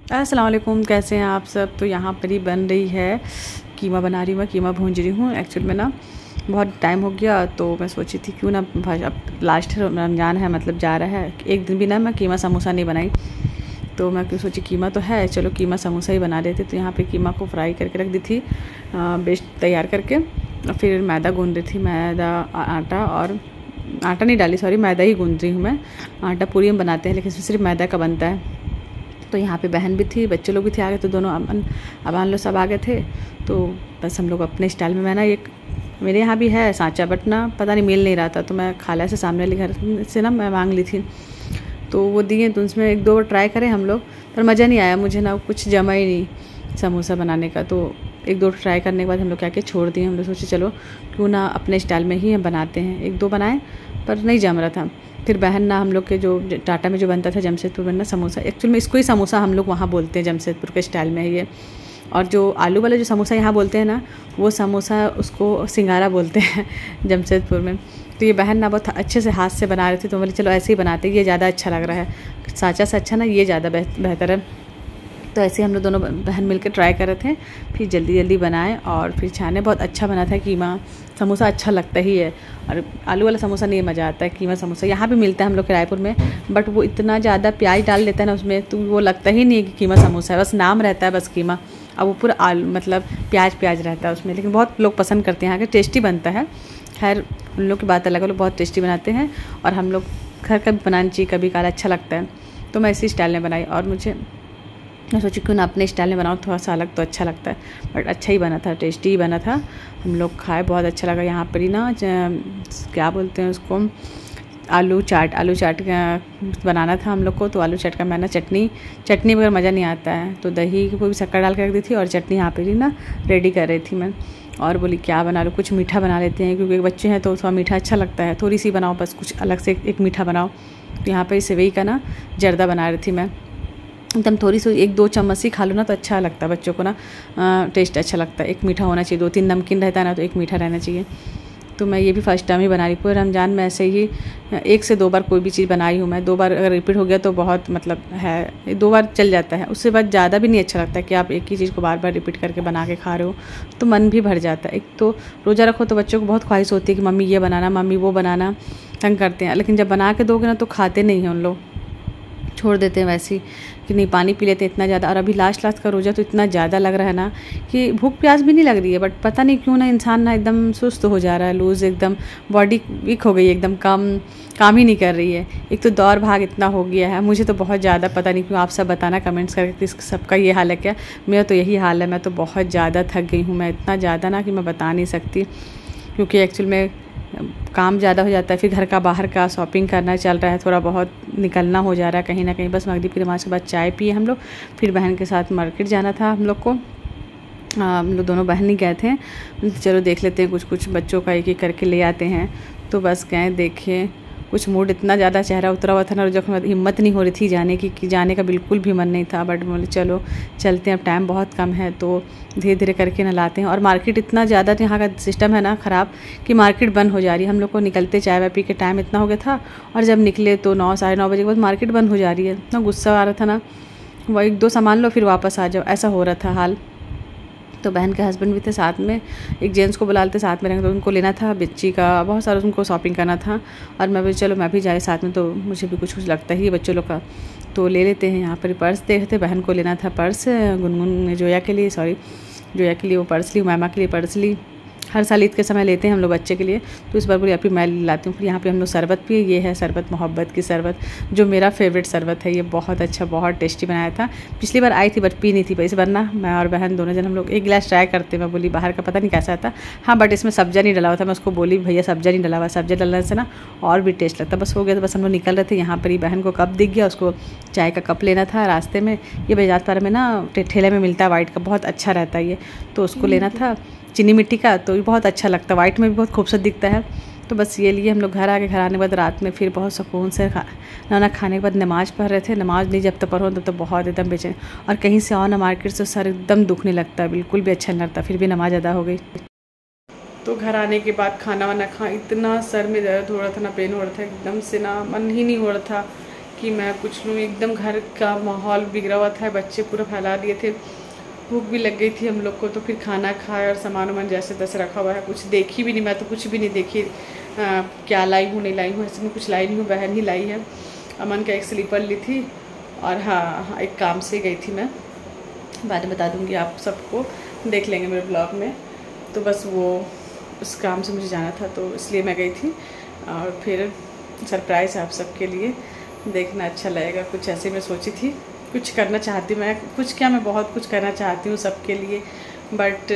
अस्सलाम वालेकुम, कैसे हैं आप सब। तो यहाँ पर ही बन रही है कीमा, बना रही हूँ मैं, कीमा भूंज रही हूँ। एक्चुअल में ना बहुत टाइम हो गया, तो मैं सोची थी क्यों ना अब लास्ट रमज़ान है, मतलब जा रहा है, एक दिन भी ना मैं कीमा समोसा नहीं बनाई। तो मैं क्यों सोची कीमा तो है, चलो कीमा समोसा ही बना लेते। तो यहाँ पे कीमा को फ्राई करके रख दी थी, बेस्ट तैयार करके। फिर मैदा गूँध रही थी, मैदा आटा, और आटा नहीं डाली, सॉरी, मैदा ही गूँध रही हूँ मैं। आटा पूरी हम बनाते हैं, लेकिन इसमें सिर्फ मैदा का बनता है। तो यहाँ पे बहन भी थी, बच्चे लोग भी थे, आ गए, तो दोनों अबान लोग सब आ गए थे। तो बस हम लोग अपने स्टाइल में, मैं ना एक मेरे यहाँ भी है सांचा, बट ना पता नहीं मिल नहीं रहा था, तो मैं खाला से सामने वाले घर से ना मैं मांग ली थी। तो वो दिए, तो उसमें एक दो बार ट्राई करें हम लोग, पर मज़ा नहीं आया मुझे, ना कुछ जमा ही नहीं समोसा बनाने का। तो एक दो ट्राई करने के बाद हम लोग क्या छोड़ दिए। हम लोग सोचे चलो क्यों ना अपने स्टाइल में ही हम बनाते हैं। एक दो बनाए पर नहीं जम रहा था। फिर बहन ना हम लोग के जो टाटा में जो बनता था जमशेदपुर में ना समोसा, एक्चुअल में इसको ही समोसा हम लोग वहाँ बोलते हैं, जमशेदपुर के स्टाइल में है ये। और जो आलू वाला जो समोसा यहाँ बोलते हैं ना, वो समोसा उसको सिंगारा बोलते हैं जमशेदपुर में। तो ये बहन ना बहुत अच्छे से हाथ से बना रही थी, तो बोले चलो ऐसे ही बनाते, ये ज़्यादा अच्छा लग रहा है, सांचा से अच्छा ना ये ज़्यादा बेहतर है। तो ऐसे हम लोग दोनों बहन मिलकर ट्राई कर रहे थे, फिर जल्दी जल्दी बनाए और फिर छाने। बहुत अच्छा बना था कीमा समोसा, अच्छा लगता ही है। और आलू वाला समोसा नहीं मज़ा आता है, कीमा समोसा यहाँ भी मिलता है हम लोग के रायपुर में, बट वो इतना ज़्यादा प्याज डाल देता है ना उसमें, तो वो लगता ही नहीं है कि कीमा समोसा है, बस नाम रहता है बस कीमा। अब वो पूरा आलू मतलब प्याज रहता है उसमें, लेकिन बहुत लोग पसंद करते हैं, यहाँ का टेस्टी बनता है। खैर उन लोग की बात अलग है, लोग बहुत टेस्टी बनाते हैं, और हम लोग घर का भी बनाना चाहिए कभी काल, अच्छा लगता है। तो मैं इसी स्टाइल में बनाई, और मैं सोची क्यों ना अपने स्टाइल में बनाऊँ, थोड़ा सा अलग तो अच्छा लगता है। बट अच्छा ही बना था, टेस्टी ही बना था। हम लोग खाए, बहुत अच्छा लगा। यहाँ पर ही ना क्या बोलते हैं उसको, आलू चाट बनाना था हम लोग को। तो आलू चाट का मैं ना चटनी बगैर मज़ा नहीं आता है, तो दही को भी शक्कर डाल कर रख दी थी, और चटनी यहाँ पर ही ना रेडी कर रही थी मैं। और बोली क्या बना लो, कुछ मीठा बना लेते हैं, क्योंकि बच्चे हैं तो थोड़ा मीठा अच्छा लगता है, थोड़ी सी बनाओ बस, कुछ अलग से एक मीठा बनाओ। तो यहाँ पर सेवई का ना जर्दा बना रही थी मैं। एकदम थोड़ी सी एक दो चम्मच ही खा लो ना तो अच्छा लगता है बच्चों को ना, टेस्ट अच्छा लगता है। एक मीठा होना चाहिए, दो तीन नमकीन रहता है ना, तो एक मीठा रहना चाहिए। तो मैं ये भी फर्स्ट टाइम ही बना रही, पूरे रमज़ान में ऐसे ही एक से दो बार कोई भी चीज़ बनाई हूँ मैं। दो बार अगर रिपीट हो गया तो बहुत मतलब है, दो बार चल जाता है, उससे बाद ज़्यादा भी नहीं अच्छा लगता कि आप एक ही चीज़ को बार बार रिपीट करके बना के खा रहे हो, तो मन भी भर जाता है। एक तो रोज़ा रखो तो बच्चों को बहुत ख्वाहिश होती है कि मम्मी ये बनाना, मम्मी वो बनाना, तंग करते हैं। लेकिन जब बना के दोगे ना तो खाते नहीं हैं उन लोग, छोड़ देते हैं वैसे ही, कि नहीं पानी पी लेते हैं इतना ज़्यादा। और अभी लास्ट का रोज़ा तो इतना ज़्यादा लग रहा है ना कि भूख प्यास भी नहीं लग रही है, बट पता नहीं क्यों ना इंसान ना एकदम सुस्त हो जा रहा है, लूज़, एकदम बॉडी वीक हो गई है, एकदम काम ही नहीं कर रही है। एक तो दौड़ भाग इतना हो गया है, मुझे तो बहुत ज़्यादा, पता नहीं क्यों, आप सब बताना कमेंट्स करके सबका ये हाल है क्या। मेरा तो यही हाल है, मैं तो बहुत ज़्यादा थक गई हूँ मैं, इतना ज़्यादा ना कि मैं बता नहीं सकती। क्योंकि एक्चुअल में काम ज़्यादा हो जाता है, फिर घर का बाहर का शॉपिंग करना चल रहा है, थोड़ा बहुत निकलना हो जा रहा है कहीं ना कहीं। बस मगरिब की नमाज़ के बाद चाय पिए हम लोग, फिर बहन के साथ मार्केट जाना था हम लोग को। हम लोग दोनों बहन ही गए थे, चलो देख लेते हैं, कुछ बच्चों का एक एक करके ले आते हैं। तो बस गए, देखे, कुछ मूड इतना ज़्यादा चेहरा उतरा हुआ था ना, जब हिम्मत नहीं हो रही थी जाने की, कि जाने का बिल्कुल भी मन नहीं था। बट बोले चलो चलते हैं, अब टाइम बहुत कम है, तो धीरे धीरे करके ना लाते हैं। और मार्केट इतना ज़्यादा यहाँ का सिस्टम है ना ख़राब, कि मार्केट बंद हो जा रही है। हम लोग को निकलते चाय वाय पी के टाइम इतना हो गया था, और जब निकले तो 9 साढ़े 9 बजे के बाद मार्केट बंद हो जा रही है। इतना गुस्सा आ रहा था ना, वो एक दो सामान लो फिर वापस आ जाओ, ऐसा हो रहा था हाल। तो बहन के हस्बैंड भी थे साथ में, एक जेंट्स को बुला लेते साथ में रहेंगे, तो उनको लेना था बच्ची का, बहुत सारा उनको शॉपिंग करना था। और मैं भी चलो मैं भी जाए साथ में, तो मुझे भी कुछ लगता ही है बच्चों लोग का, तो ले लेते हैं। यहाँ पर पर्स देखे थे, बहन को लेना था पर्स, गुनगुन जोया के लिए, सॉरी जोया के लिए वो पर्स ली, मैमा के लिए पर्स ली। हर साल ईद के समय लेते हैं हम लोग बच्चे के लिए, तो इस बार बोली अभी मैं लाती हूँ। फिर यहाँ पे हम लोग शरबत पिए, ये है शरबत, मोहब्बत की शरबत, जो मेरा फेवरेट शरबत है। ये बहुत अच्छा, बहुत टेस्टी बनाया था। पिछली बार आई थी बट पी नहीं थी, इस बार ना मैं और बहन दोनों जन हम लोग एक गिलास ट्राई करते। मैं बोली बाहर का पता नहीं कैसा था, हाँ बट इसमें सब्जा नहीं डला हुआ था। मैं उसको बोली भैया सब्जा नहीं डला हुआ, सब्जा डलने से ना और भी टेस्ट लगता। बस हो गया, तो बस हम लोग निकल रहे थे। यहाँ पर ही बहन को कप दिख गया, उसको चाय का कप लेना था रास्ते में। ये बजाजपुर में ना ठेले में मिलता है वाइट का, बहुत अच्छा रहता है ये, तो उसको लेना था, चीनी मिट्टी का, तो ये बहुत अच्छा लगता है, वाइट में भी बहुत खूबसूरत दिखता है। तो बस ये लिए हम लोग घर आके, घर आने के बाद रात में फिर बहुत सुकून से खाना खाने के बाद नमाज़ पढ़ रहे थे। नमाज़ नहीं जब तक पढ़ो तब तो बहुत एकदम बेचैन, और कहीं से आओ ना मार्केट से सर एकदम दुखने लगता है, बिल्कुल भी अच्छा नहीं लगता। फिर भी नमाज अदा हो गई। तो घर आने के बाद खाना वाना खा, इतना सर में दर्द हो रहा था ना, पेन हो रहा था एकदम से ना, मन ही नहीं हो रहा था कि मैं कुछ लूँ। एकदम घर का माहौल बिगड़ा हुआ था, बच्चे पूरा फैला दिए थे, भूख भी लग गई थी हम लोग को। तो फिर खाना खाया और सामान वामान जैसे तैसे रखा हुआ है, कुछ देखी भी नहीं, मैं तो कुछ भी नहीं देखी क्या लाई हूँ नहीं लाई हूँ, ऐसे में कुछ लाई नहीं हूँ, बहन ही लाई है। अमन का एक स्लीपर ली थी और हाँ एक काम से गई थी मैं, बाद में बता दूँगी आप सबको, देख लेंगे मेरे ब्लॉग में। तो बस वो उस काम से मुझे जाना था तो इसलिए मैं गई थी। और फिर सरप्राइज़ आप सबके लिए, देखना अच्छा लगेगा। कुछ ऐसे मैं सोची थी, कुछ करना चाहती हूँ मैं, कुछ क्या मैं बहुत कुछ करना चाहती हूँ सबके लिए, बट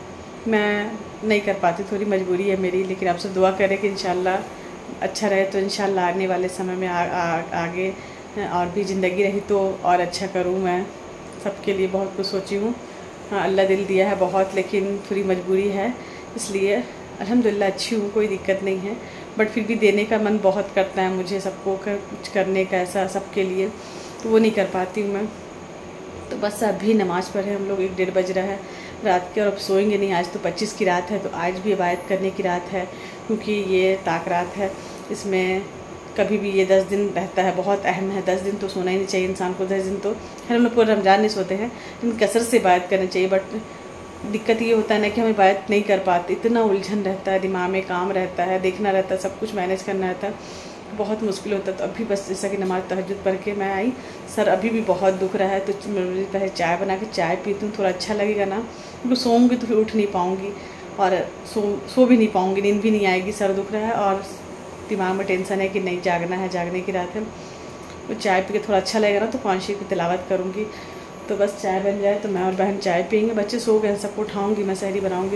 मैं नहीं कर पाती, थोड़ी मजबूरी है मेरी। लेकिन आप सब दुआ करें कि इंशाल्लाह अच्छा रहे, तो इंशाल्लाह आने वाले समय में आगे और भी ज़िंदगी रही तो और अच्छा करूँ। मैं सबके लिए बहुत कुछ सोची हूँ। हाँ अल्लाह दिल दिया है बहुत, लेकिन थोड़ी मजबूरी है, इसलिए अल्हम्दुलिल्लाह अच्छी हूँ, कोई दिक्कत नहीं है। बट फिर भी देने का मन बहुत करता है मुझे, सबको कुछ करने का ऐसा सबके लिए, तो वो नहीं कर पाती हूँ मैं। तो बस अभी नमाज़ पढ़े हम लोग, 1-1:30 बज रहा है रात के, और अब सोएंगे नहीं। आज तो 25 की रात है, तो आज भी इबादत करने की रात है, क्योंकि ये ताक रात है। इसमें कभी भी ये 10 दिन रहता है, बहुत अहम है। 10 दिन तो सोना ही नहीं चाहिए इंसान को। 10 दिन तो खैर हम लोग पूरा रमज़ान नहीं सोते हैं, लेकिन कसरत से इबादत करनी चाहिए। बट दिक्कत ये होता है ना कि हम इबादत नहीं कर पाते, इतना उलझन रहता है, दिमाग में काम रहता है, देखना रहता है, सब कुछ मैनेज करना रहता है, बहुत मुश्किल होता है। तो अभी बस जैसा कि नमाज़ तहज्जुद पढ़ के मैं आई, सर अभी भी बहुत दुख रहा है, तो मैं पहले चाय बना के चाय पीती हूँ, थोड़ा अच्छा लगेगा ना, क्योंकि सोऊंगी तो फिर उठ नहीं पाऊँगी और सो भी नहीं पाऊँगी, नींद भी नहीं आएगी। सर दुख रहा है और दिमाग में टेंशन है कि नहीं जागना है, जागने की रात है। तो चाय पी के थोड़ा अच्छा लगेगा ना, तो कुरान शरीफ की तिलावत करूँगी। तो बस चाय बन जाए तो मैं और बहन चाय पियेंगे, बच्चे सो गए, सबको उठाऊँगी मैं, सहरी बनाऊँगी।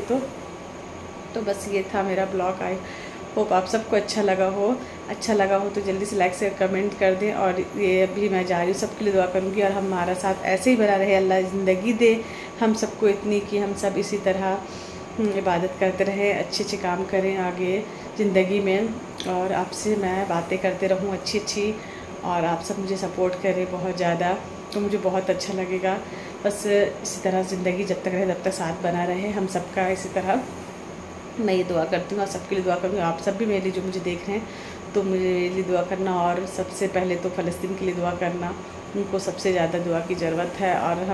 तो बस ये था मेरा ब्लॉग। आई होप आप सबको अच्छा लगा हो तो जल्दी से लाइक शेयर कमेंट कर दें। और ये अभी मैं जा रही हूँ, सबके लिए दुआ करूँगी और हमारा साथ ऐसे ही बना रहे, अल्लाह ज़िंदगी दे हम सबको इतनी कि हम सब इसी तरह इबादत करते रहें, अच्छे अच्छे काम करें आगे ज़िंदगी में, और आपसे मैं बातें करते रहूँ अच्छी अच्छी, और आप सब मुझे सपोर्ट करें बहुत ज़्यादा, तो मुझे बहुत अच्छा लगेगा। बस इसी तरह ज़िंदगी जब तक रहे तब तक साथ बना रहे हम सबका, इसी तरह मैं ये दुआ करती हूँ और सबके लिए दुआ करूँगी। आप सब भी मेरे लिए जो मुझे देख रहे हैं तो मुझे मेरे लिए दुआ करना, और सबसे पहले तो फ़लस्तीन के लिए दुआ करना, उनको सबसे ज़्यादा दुआ की ज़रूरत है। और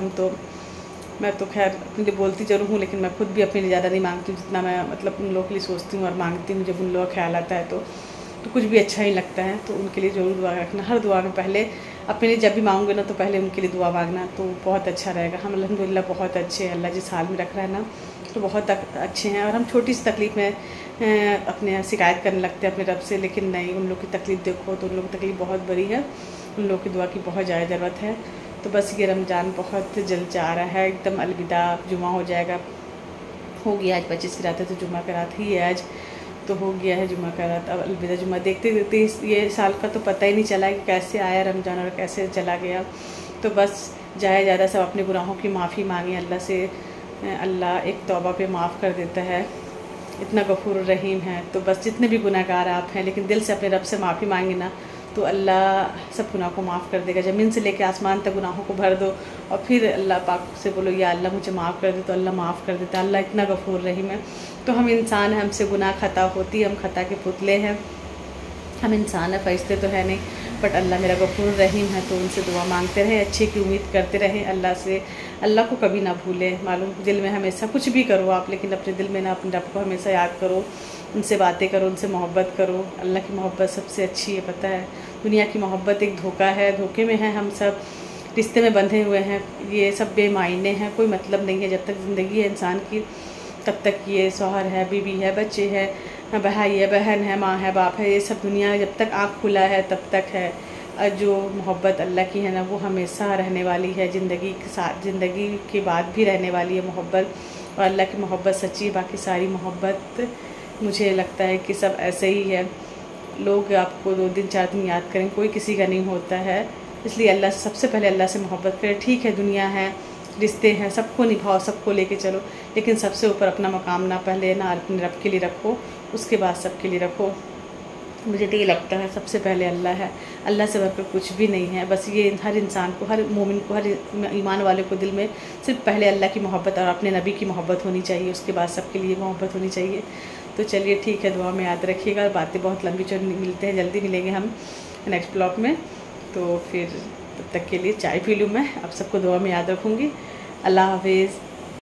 मैं तो खैर अपने लिए बोलती ज़रूर हूँ, लेकिन मैं खुद भी अपने लिए ज़्यादा नहीं मांगती हूँ जितना मैं मतलब उन लोगों के लिए सोचती हूँ और मांगती हूँ। जब उन लोगों का ख्याल आता है तो कुछ भी अच्छा ही लगता है। तो उनके लिए ज़रूर दुआ रखना, हर दुआ में पहले अपने लिए जब भी मांगोगे ना तो पहले उनके लिए दुआ मांगना, तो बहुत अच्छा रहेगा। हम अल्हम्दुलिल्लाह बहुत अच्छे हैं, अल्लाह जिस हाल में रख रहा है ना तो बहुत अच्छे हैं। और हम छोटी सी तकलीफ़ में अपने शिकायत करने लगते हैं अपने रब से, लेकिन नहीं, उन लोग की तकलीफ़ देखो तो उन लोग की तकलीफ़ बहुत बड़ी है, उन लोग की दुआ की बहुत ज़्यादा ज़रूरत है। तो बस ये रमज़ान बहुत जल्द जा रहा है, एकदम अलविदा, जुमा हो जाएगा, हो गया आज 25 की रात है, तो जुमा का रात ही है आज, तो हो गया है जुमा का रात। अब अलविदा जुमा, देखते देखते ये साल का तो पता ही नहीं चला कि कैसे आया रमज़ान और कैसे चला गया। तो बस ज़्यादा सब अपने गुनाहों की माफ़ी मांगे अल्लाह से, अल्लाह एक तौबा पे माफ़ कर देता है, इतना गफूर रहीम है। तो बस जितने भी गुनाहगार आप हैं, लेकिन दिल से अपने रब से माफ़ी मांगे ना, तो अल्लाह सब गुनाह को माफ़ कर देगा। ज़मीन से लेकर आसमान तक गुनाहों को भर दो और फिर अल्लाह पाक से बोलो या अल्लाह मुझे माफ़ कर दे, तो अल्लाह माफ़ कर देता है। अल्लाह इतना गफूर रहीम है। तो हम इंसान हैं, हमसे गुनाह खता होती है, हम खता के पुतले हैं, हम इंसान है, फरिश्ते तो है नहीं। बट अल्लाह मेरा गफूर रहीम है, तो उनसे दुआ मांगते रहें, अच्छे की उम्मीद करते रहें अल्लाह से, अल्लाह को कभी ना भूलें। मालूम दिल में हमेशा कुछ भी करो आप, लेकिन अपने दिल में ना अपने रब को हमेशा याद करो, उनसे बातें करो, उनसे मोहब्बत करो। अल्लाह की मोहब्बत सबसे अच्छी है, पता है। दुनिया की मोहब्बत एक धोखा है, धोखे में है हम सब, रिश्ते में बंधे हुए हैं, ये सब बेमायने हैं, कोई मतलब नहीं है। जब तक ज़िंदगी है इंसान की तब तक ये शौहर है, बीवी है, बच्चे हैं, भाई है, बहन है, माँ है, बाप है, ये सब दुनिया जब तक आँख खुला है तब तक है। और जो मोहब्बत अल्लाह की है ना, वो हमेशा रहने वाली है, ज़िंदगी के साथ, ज़िंदगी के बाद भी रहने वाली है मोहब्बत। और अल्लाह की मोहब्बत सच्ची, बाकी सारी मोहब्बत मुझे लगता है कि सब ऐसे ही है। लोग आपको 2 दिन 4 दिन याद करें, कोई किसी का नहीं होता है। इसलिए अल्लाह से सबसे पहले अल्लाह से मोहब्बत करें। ठीक है दुनिया है, रिश्ते हैं, सबको निभाओ, सबको लेके चलो, लेकिन सबसे ऊपर अपना मकाम ना पहले ना अपने रब के लिए रखो, उसके बाद सबके लिए रखो। मुझे तो ये लगता है सबसे पहले अल्लाह है, अल्लाह से बढ़कर कुछ भी नहीं है। बस ये हर इंसान को, हर मोमिन को, हर ईमान वाले को दिल में सिर्फ पहले अल्लाह की मोहब्बत और अपने नबी की मोहब्बत होनी चाहिए, उसके बाद सबके लिए मोहब्बत होनी चाहिए। तो चलिए ठीक है, दुआ में याद रखिएगा। बातें बहुत लंबी चौड़ी, मिलते हैं, जल्दी मिलेंगे हम नेक्स्ट ब्लॉग में। तो फिर तब तक के लिए चाय पी लूँ मैं। आप सबको दुआ में याद रखूँगी। अल्लाह हाफिज़।